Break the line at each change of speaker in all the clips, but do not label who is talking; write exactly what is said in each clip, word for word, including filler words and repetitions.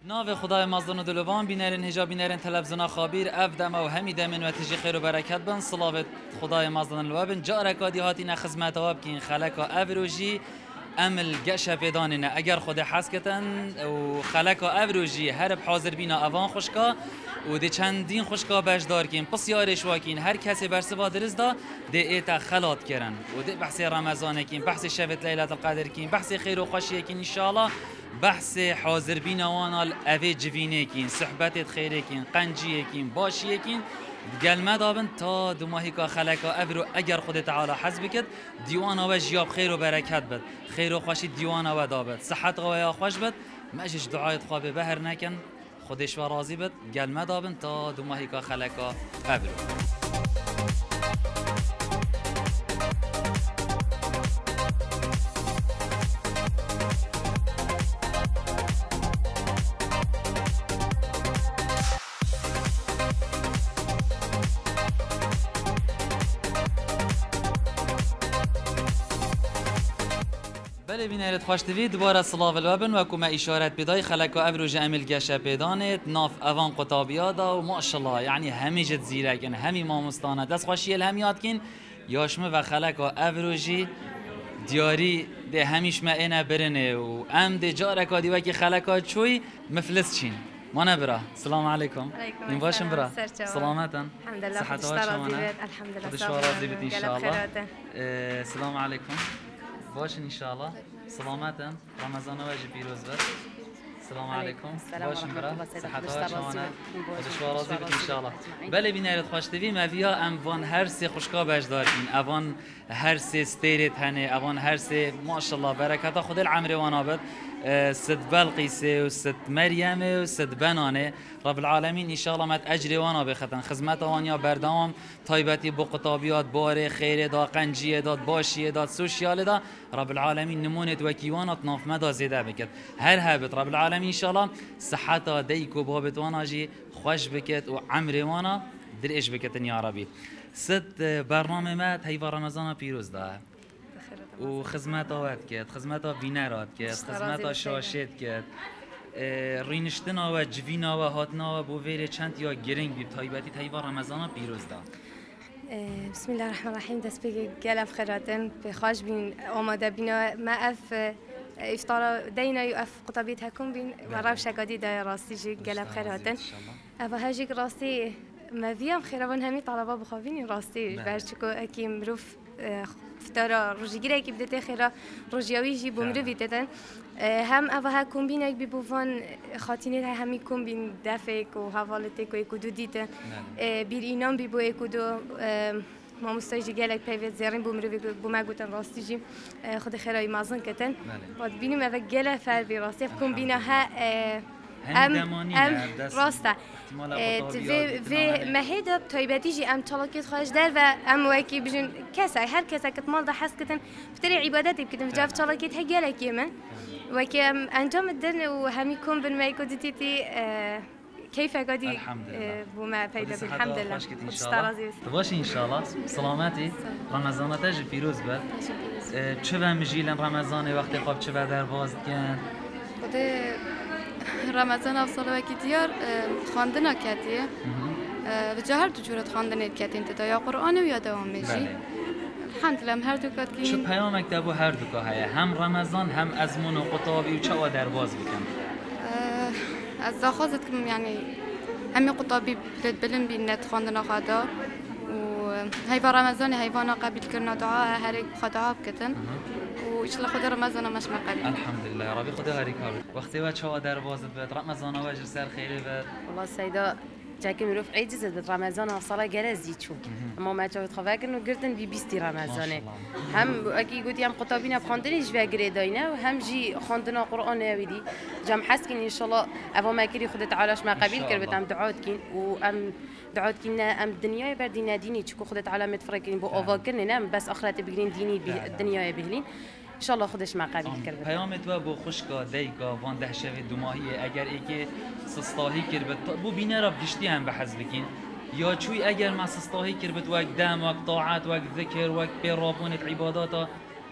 ناو خدای مزدان و دلوان بینرین هجا بینرین تلفزیون خابیر اف دم و همی دمن و تجی خیر و برکت بن صلاوت خدای مزدان الوابن جارک آدی هاتین خدمت آب کین خلقا افروجی عمل گش پیدانه اگر خود حس کتن و خلقا افروجی هر حاضر بینا اوان خوشکا و دی چندین خوشکا بجدار کین پس یارش واکین هر کسی برسه با درز دا دی ایتا خلات کرن و دی بحث رمضان کین بحث شبت لیلت القدر کین بحث خیر و خوشی کین ان شاء الله بحث حاضر بین وانال اوی جوینه کین صحبت خیره کین قنجیه کین باشیه کین گلمه دابن تا دو ماهی که خلقا افرو اگر خود تعالی حزب کد دیوان و جیاب خیر و برکت بد خیر و خوشی دیوان و دابد صحت و خوش بد مجش دعایت خواب بهر نکن خودش و راضی بد گلمه دابن تا دو ماهی که خلقا افرو بله بینرد خوش دوید دوباره صلاف الوابن و کما اشارت بدای خلقا افروج عمل گشه پیدانت ناف اوان قطابیادا و ماشاءالله یعنی همی جد زیرکن همی مامستانه دست خوشی الهمیات کن یاشمه و خلقا افروجی دیاری ده همیش ما اینا برنه و ام ده جارکا دیوه که خلقا چوی مفلس چین ما نبرا سلام علیکم این باشم برا سلامتن
الحمدلله
صحت
خودش راضی الحمدلله
خودش راضی بید ان شاء الله سلام علیکم باشین ان شاء الله سلامتن رمضان واجی پیروز باد سلام علیکم باشین برا صحت و شمانه خودش راضی بید ان شاء الله بله بینرد خوش دوی مافیا اموان هر سه خوشکا بجدارین اوان هر سه استیرت هنه اوان هر سه ماشاءالله برکت خود العمر وانابد ست بلقیسه و ست مریم و ست بنانه رب العالمین ان شاء الله مت اجر وانا بختن خدمت وانیا بردام تایبتی بو قطابیات بار خیر دا قنجیه داد باشیه داد سوشیال دا رب العالمین نمونت و کیوانات ناف مدا زیده بکد هر هبت رب العالمین ان شاء الله صحت دیک و بابت وانا جی خوش بکت و عمر وانا درش بکتن یا ربی ست برنامه ما تیوا رمضان پیروز ده و خدمت آورد کرد خدمت آ وینرات کرد خدمت آ شاشت کرد رینشتنا و جوینا و هاتنا و بوویر چند یا گرنگ بی تایبتی تایوا رمضان پیروز دا
بسم الله الرحمن الرحیم دست بگی گلف خیراتن به خواش بین آماده بینا ما اف افطار دینا یو اف قطابیت هکم بین و رو شکادی دا راستی جی گلف خیراتن اما هجی راستی ما ویام خیروان همی طلبا بخوابین راستی برچکو اکی مروف فترة رجيجرا كي بدأت خيرا رجيوي جي بمرفي تتن هم أفها كومبينك ببوفان خاطيني هاي همي كومبين دافك وهافالتك ويكودو ديتن بير إنام بيبو يكودو ما مستوجي جالك بيفيت زيرين بمرفي بما قلت راستي جي خد خيرا يمازن كتن بعد بيني ما بجلا فالفي راستي كومبينها ام ام راسته و و مهدا تایبتی جی ام طلاقیت خواهش در و ام وکی بجن کسی هر کسی که مال ده حس کتن فتری عبادتی بکتن جاف طلاقیت هجلا کیمن وکی ام انجام الدن و همی کم بن ما کدیتی كيف قادي بما فايدة الحمد لله
باش ان شاء الله سلامتي رمضان تاج پیروز باد چه و مجیلن رمضان وقتی خواب چه و در باز کن
رمضان افضل وکی دیار خواندن کتیه و جهر دو جورت خواندن کتی انت یا قرآن و یا دوام میشی الحمد لله هر دو کات کی
چه پیام مکتب و هر دو که هیا هم رمضان هم ازمون و قطابی و چه و درواز بکن
از داخازت کم یعنی همی قطابی بلد بلن بین نت خواندن خدا و هیوا رمضان هیوانا قبل کردن دعا هر یک خدا بکتن و إن شاء الله خدا رمضان مش مقبل
الحمد لله يا ربي خدا هاري كار وقتي وقت شو در باز بيت رمضان واجر سر خير بيت
والله سيدا جاكي مروف عيد زد رمضان وصلا جلزي شو اما ما جاوت خواك إنه قرتن بي بيستي رمضان هم أكيد قلت يوم قطابين بخاندني جوا جريداينا وهم جي خاندنا قرآن يودي جام حسكين إن شاء الله أبو ما كري خدا تعالىش ما قبيل كربت أم دعوت كين وأم دعوت كنا أم الدنيا بردينا ديني تشكو خدا تعالى متفرقين بو أفاكرنا نام بس آخرت بجرين ديني الدنيا بهلين ان شاء الله خودش ما قبول کرد.
پیامت و با خوشکا دیگا وان ده شوی دو ماهیه اگر ایکه سستاهی کرد بو بینه را بگشتی هم به حذف بکین یا چوی اگر ما سستاهی کرد و دم و طاعت و ذکر و پیرابونت عبادات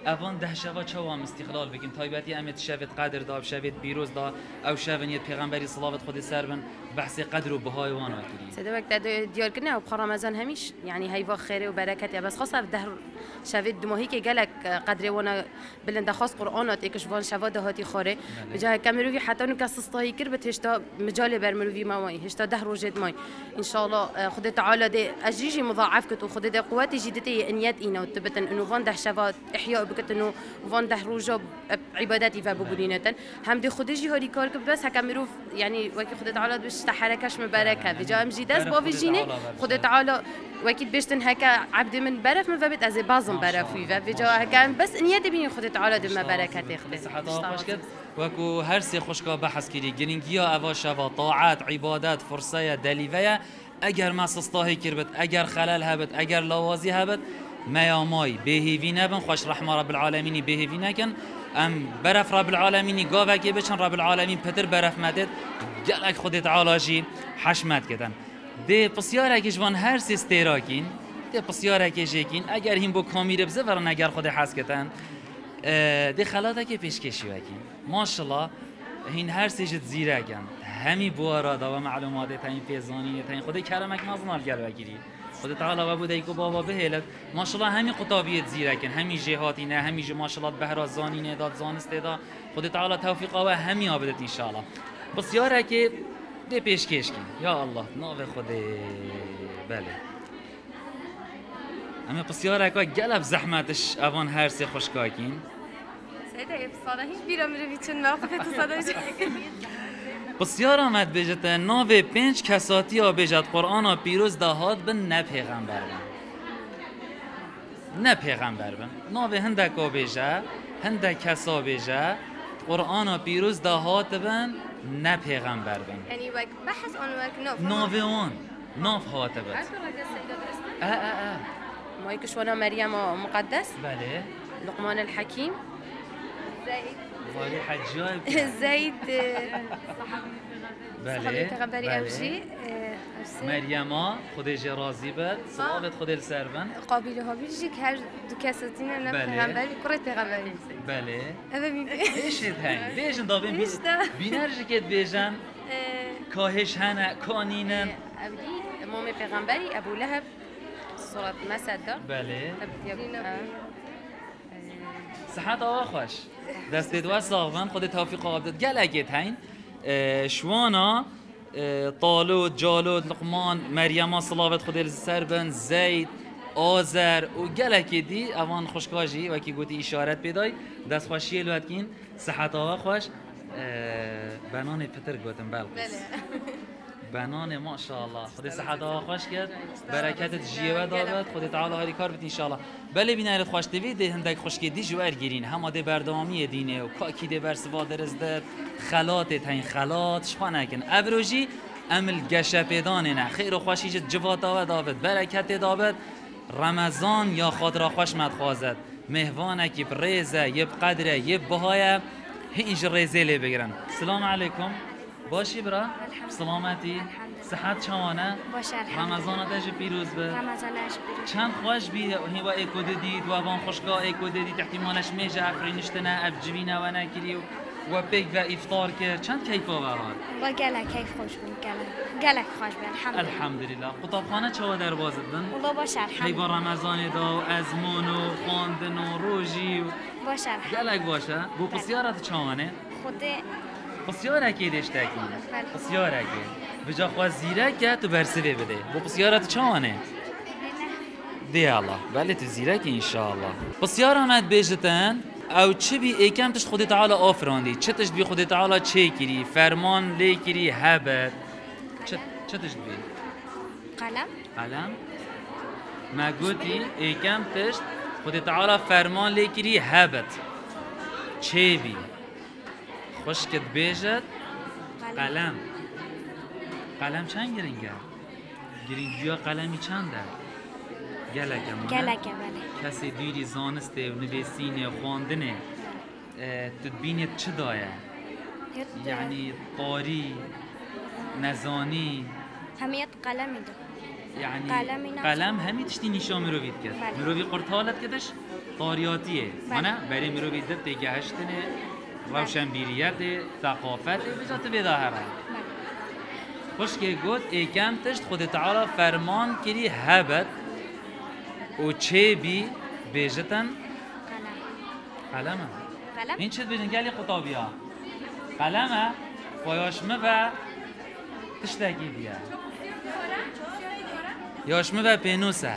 اوان ده شوا چوام استقلال بگیم تایبتی امت شوید قدر دا شوید پیروز دا او شوینیت پیغمبری صلوات خود سربن بحث قدر و بهای وانا کردی
سده وقت دیار کنه و بخار رمضان همیش يعني هيوا خير وبركة بس خاصة في دهر شوید دماهی که گلک قدر وانا بلند خاص قرآنات ایکش وان شوا دهاتی خاره بجاه کمروی حتی نو کسستایی کر بتهشتا مجال برمروی ماوی هشتا ده روجت ماي ان شاء الله خد تعالى ده اجيجي مضاعف كتو خد ده قواتي جدتي انيات اينا وتبتن انه فان ده شوا احياء بكت انه فان ده روجا عباداتي فببولينتن هم دي خدجي هاري كار بس هكمروف يعني وكي خد تعالى بش تحركش مباركه بجاه مجي داس بافي جيني خد تعالى وكي بيشتن هكا عبد من برف من فبت از بعضم برفي فبجاه هكا بس انيات بيني خد تعالى دم بركه
تاخذ وكو هر سي خوشكا بحث كري جرينجيا اوا شوا طاعات عبادات فرصه دليفيا اگر ما سستاهي كربت اگر خلل هبت اگر لوازي هبت ما يا ماي بهيفي نبن خوش رحمه رب العالمين بهيفي نكن ام برف رب العالمين قاوكي بچن رب العالمين پتر برف مدد گلک خود تعالی جي حشمت کدن ده بسیاره که جوان هر سي استراکين ده بسیاره که جيكين اگر هم بو کامير بزه ورن اگر خود حس کتن ده خلاته که پیشکشی وکین ماشاءالله هین هر سي جت زیرکن همي بوارا دا و معلومات تاین فیزانی تاین خود کرمک مزنال گل وگیری خود تعالی و بوده کو بابا بهلت ماشاءالله همي قطابیت زیرکن همي جهاتی نه همي ج ماشاءالله بهرا زانی نه داد زانست دا خود تعالی توفیق و همي آبدت ان شاء الله بسیاره که ده پیشکش کن یا الله ناو خود بله اما بسیاره که گلب زحمتش اوان هر سه خوشکاکین
سیده افسانه هیچ بیرام رو بیچون موقف تصادف
بسیار آمد بجت ناو پنج کساتی ها بجت قرآن ها پیروز دهات بن نه پیغمبر بن نه پیغمبر بن ناو هندک ها بجه هندک کسا بجه قرآن ها پیروز دهات بن نه پیغمبر بن
یعنی وقت بحث آن وقت
ناو ناو آن ناو هات بد اه اه اه
ما يكشونا مريم مقدس
بله
لقمان الحكيم
زید
ولی حجاج
زید
بله
پیغمبری اوجی
مریم خودش راضی بود صلوات خود السربن
قابل ها بیشی که هر دو کساتی نه پیغمبری کرد پیغمبری
بله
اوه می
بیشت هن بیشن دابین بیشت بینرش که بیشن کاهش هنه کانینن
ابدی امام پیغمبری ابو لهب صورت مسد
بله صحت آوا خوش دست دو ساغون خود توفیق آبدت گل اگه هین شوانا طالوت جالوت لقمان مریم صلوات خود السربن زید آذر و گل اگه دی اوان خوشکاجی و کی گوتی اشارت بدای دست خوشی الوقت کین صحت آوا خوش بنان پتر گوتم بلقیس بنان ما شاء الله خدای صحت آوا خوش کرد برکتت جیوه داد خدای تعالی هری کار بت ان شاء الله بله بینایت خوش دوی ده هندک خوش کی دی جوار گیرین هم ده بردامی دینه و کاکی ده برس وادرز ده خلات تاین خلات شخوا نکن ابروجی عمل گشه پیدان نه خیر و خوشی جوات آوا داد برکت داد رمضان یا خاطر خوش مد خوازد مهوانه کی بریزه یب قدره یب بهای هیچ ریزه لی بگیرن سلام علیکم باشی برا سلامتی صحت چوانه
باشه
رمضان داج پیروز به
رمضانش پیروز
چند خوش بی هوا اکو دید و وان خوشگاه اکو دید احتمالش میجه افرینشتنه افجوینه و نکری و پیک و افطار کرد چند کیف آورد
با گله کیف خوش بود گله گله خوش بود الحمدلله
الحمدلله قطابخانه چه در بازد بن
والله باشه
الحمدلله با رمضان دا و ازمان و خواندن و روزی
باشه
گلک باشه بو بسیارت چوانه
خود
بسیار اکی دشتکی بسیار اکی بجا خواست زیرک که تو برسوه بده با بسیارت چانه دی الله بله تو زیرک انشاءالله بسیار آمد بیجتن او چه بی ایکم تشت خود تعالی آفراندی چه تشت بی خود تعالی چه کری فرمان لی کری هبت چه چه تشت بی
قلم
قلم ما گوتی ایکم تشت خود تعالی فرمان لی کری هبت چه بی خوشکت بیجت قلم قلم چند گرینگه؟ گرینگی ها قلمی چنده؟ گلکه مانه؟
گلکه بله
کسی دیری زانسته و نویسینه و خواندنه تدبینت چه دایه؟ یعنی قاری نزانی
همیت قلمی دو
یعنی قلم همی تشتی نشا مروید کرد مروی قرطالت کدش؟ طاریاتیه منه برای مروی دت گهشتنه روشنبیریت ثقافت بجات بداهره خوش که گفت ایکم تشت خود تعالی فرمان کری هبت و چه بی بیجتن قلمه
قلم
این چه بیجن گلی خطابی ها قلمه پایاشمه و تشتگی بیا یاشمه و پینوسه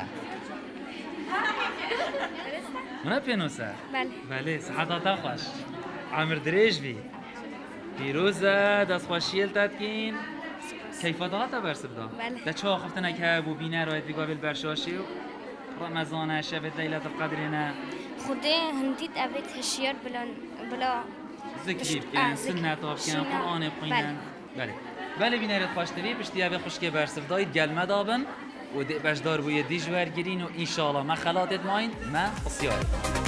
منه پینوسه؟
بله
بله صحتا خوش عمر دریج بی پیروزه دست خوشیل تدکین کیفاته ها تا برسه بدا
بله
ده چه آخفتنه که بو بینه رایت بگاویل برشاشی و رمضانه شبت لیلت القدرینه
خدای هندید اوید هشیار بلا بلا
ذکری بکن سنت آب کن قرآن بخوینن بله بله بینه رد خوشتوی پشتی اوی خوشکی برسه بدایید گلمه دابن و دی بشدار بوی دیج ورگیرین و انشاءالله ما خلاتت ماین ما بسیار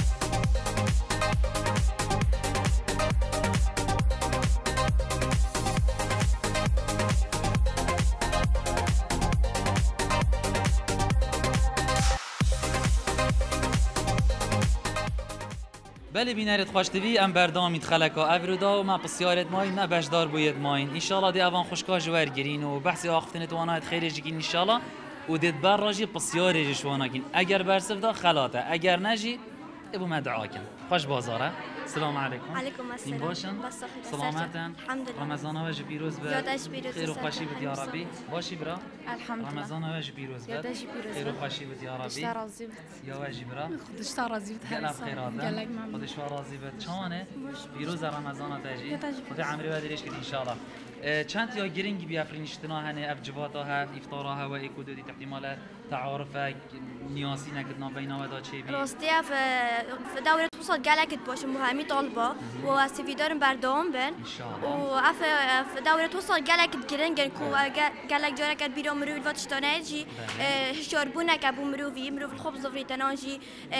بله بینرت خوشتوی ام بردامید خلکا افرودا و ما بسیارت ماین ما بشدار بوید ماین انشالله دی اوان خوشکا جوار گرین و بحثی آختنت وانایت خیلی جگین انشالله و دید بر راجی بسیاری جشوانا کن اگر برسف دا خلاته اگر نجی ابو مدعا کن خوش بازاره السلام علیکم
علیکم السلام
باشن سلامتن رمضان و پیروز به خیر و خوشی بود یا ربی باشی برا
الحمدلله
رمضان و پیروز به خیر و خوشی بود یا ربی یا واجی برا
خودش راضی بود
گلاب خیرات خودش راضی بود چانه پیروز رمضان تاجی خود عمری و دریش کردی ان شاء الله چند یا گرینگی بیافرینشتنا هنه افجباتا ها افطارا ها و اکودو دی احتمال تعارف نیاسی نکردنا بینا و دا چه بی
راستی في دورة وصل جالكت باش مهمي طالبة واستفيدار بردوم بن وعف في دورة وصل جالكت جرينجن كو جالك جارك بيرو مروي الوقت تناجي شربونا كابو مروي مروي الخبز في تناجي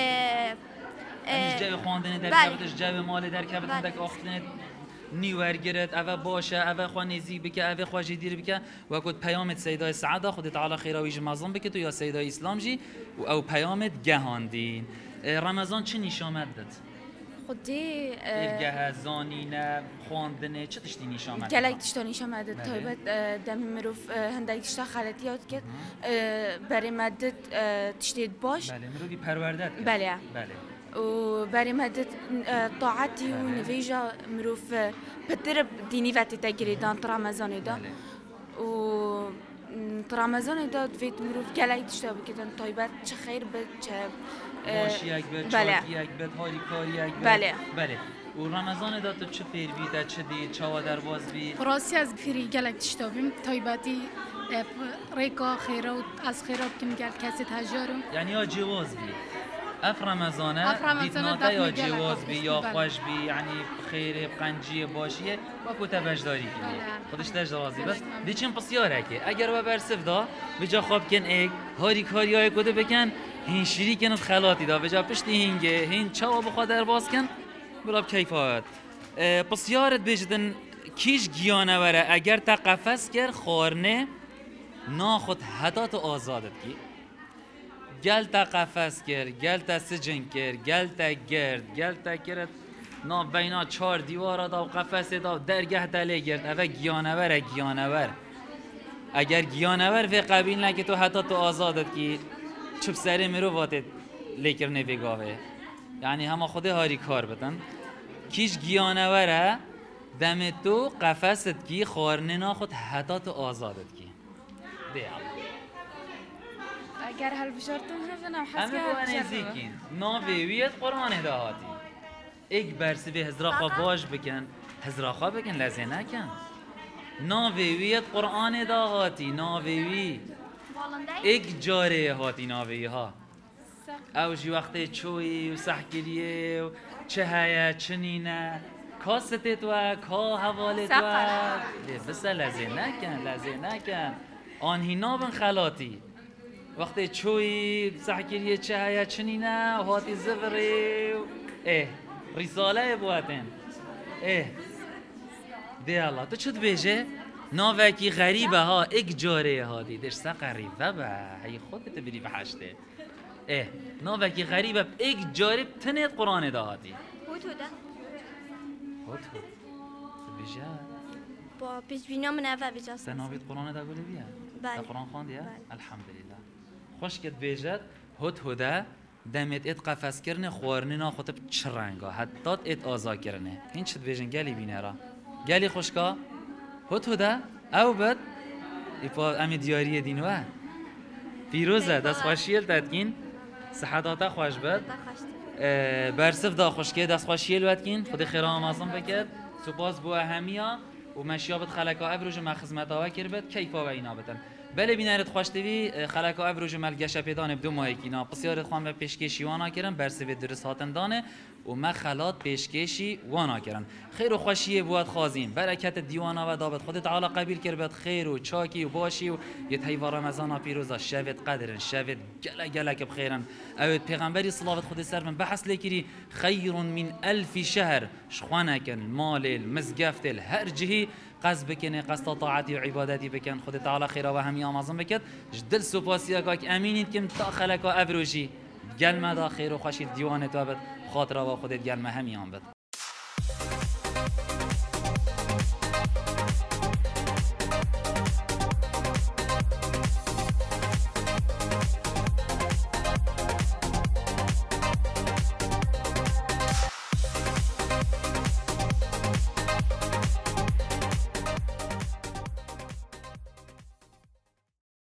مش جاي خواندن در كبتش جاي مال در كبت عندك أختنت نیور گرت اوه باشه اوه خواه نزیک بکه اوه خواه جدیر بکه و کد پیامت سیدای سعاده خود تعالی خیراویج مظلوم بکه تو یا سیدای اسلام جی و او پیامت گهاندین رمضان چه نشامت داد؟
خودی
ارگه زانینه خواندنه چه تشتی نشامت داد؟
گلک تشتا نشامت داد تایبت دم مروف هندک تشتا خالتیات کرد برای مدت تشتید باش
بله مروفی پروردت کرد
بله
بله
و برای مدت طاعتی و نویجا مروف بتر دینی وقتی تگریدان رمضان دا و رمضان دا دوید مروف گلای داشته بکردن تایبت چه خیر بد چه
باشی یک بد چاکی یک بد هاری کاری یک بد
بله
بله و رمضان دا تو چه پیر بید چه دید چه در باز بی
راستی از فری گلای داشته بیم تایبتی ریکا خیرات از خیرات کم گل کسی تجارم
یعنی یا جواز بی اف رمضانه دیدناتا یا جواز بی یا خوش بی یعنی خیر قنجی باشیه و کتا بجداری کنی خودش تاج رازی بس دیچین بسیاره که اگر و برسف دا بجا خواب کن ایک هاری کاری های کده بکن هین شیری کنت خلاتی دا بجا پشتی هینگه هین چاوا بخواه در باز کن براب کیفات بسیارت بجدن کیش گیانه وره اگر تا قفص کر خورنه ناخد حتا تو آزادت کی گل تا قفس کرد، گل تا سجن کرد، گل تا گرد، گل تا کرد نا بینا چهار دیوار دا و قفس دا و درگه تله گرد اوه گیانور گیانور اگر گیانور و قبیل نکه تو حتی تو آزادت کی چوب سری میرو واتت لیکر نویگاوه یعنی همه خود هاری کار بدن کیش گیانوره دم تو قفست کی خورنه نا خود حتی تو آزادت کی دیام
اگر هل بشارتون هفنم حس
همه بوانه زیکین ناویویت قرآن دهاتی ایک برسی به هزراخا باش بکن هزراخا بکن لزه نکن ناویویت قرآن دهاتی ناویوی ایک جاره هاتی ناویوی ها اوشی وقتی چوی و سحکریه و چه هیا چه نینه کاستت و کا حوالت و بسه لزه نکن لزه نکن آنهی نابن خلاتی وقتی چوی سحکریه چه هیا چنینه هاتی زفری اه رساله بواتن اه دی الله تو چود بیجه ناوکی غریبه ها اک جاره ها دیدش سا غریبه با هی خودت بری بحشته اه ناوکی غریبه ایک جارب تنید قرآن دهاتی
هوت هوده
هوت هوت بیجا
با پیش بینا من اوه بیجا
سنوید قرآن ده گولی بیا
بله
قرآن خواندیه الحمدلله خوش کد بیجد هوت هوده دمت ات قفس کرنه خوارنی نا خطب چرنگا حتی ات آزا کرنه این چت بیجن گلی بینه را گلی خوشکا هوت هوده او بد ایپا امی دیاری دینوه پیروزه دست خوشیل تدکین صحتاتا خوش بد برسف دا خوشکه دست خوشیل بدکین خود خیره آمازم بکد سپاس بو اهمیا و مشیابت خلکا ابروج ما خدمتا و کربت کیفا و اینا بتن بله بینارت خوشتوی خلکا ابروج مال گشه پیدان بدو ماه کینا بسیار خوان به پیشکشی وانا کردن برسف درس هاتن دانه و ما خلات پیشکشی وانا کردن خیر و خوشیه بود خازیم برکت دیوانا و دابت خود تعالی قبیل کربت خیر و چاکی و باشی و یه تیوار رمضان پیروزا شوید قدرن شوید گله گله که بخیرن اوید پیغمبری صلوات خود سر من بحث لیکری خیر من الف شهر شخوانکن مال المزگفت هر جهی قصد بکنه قصد طاعتی و عبادتی بکن خود تعالی خیره و همی آمازم بکد جدل سپاسی اگاک امینید کم تا خلکا ابروشی گل مدا خیر و خوشی دیوانه تو بد خاطره و خودت گل همی آن بد